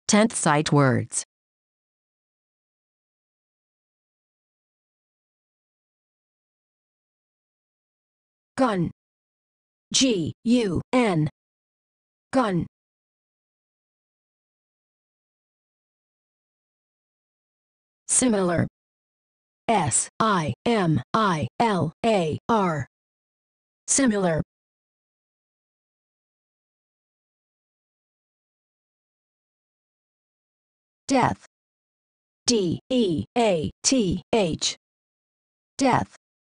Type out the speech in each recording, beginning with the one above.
10th sight words. Gun. G-U-N. Gun. Similar. S-I-M-I-L-A-R. Similar. Death. D-E-A-T-H. Death.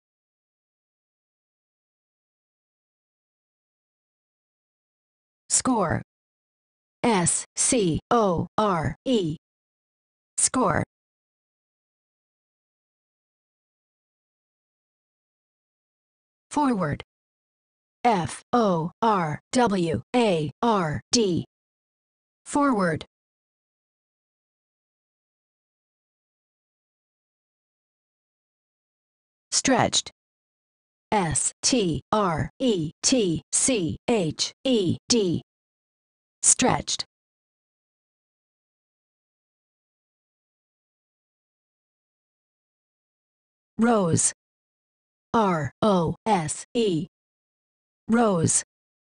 Score. S-C-O-R-E. Score. Forward. F-O-R-W-A-R-D. Forward. Stretched. S-T-R-E-T-C-H-E-D. Stretched. Rose. R-O-S-E. Rose.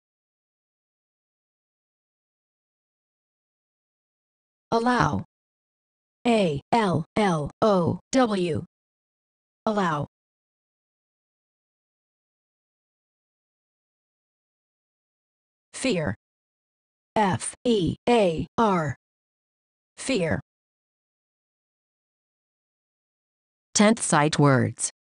Allow. A-L-L-O-W. Allow. Fear. F-E-A-R. Fear. 10th sight words.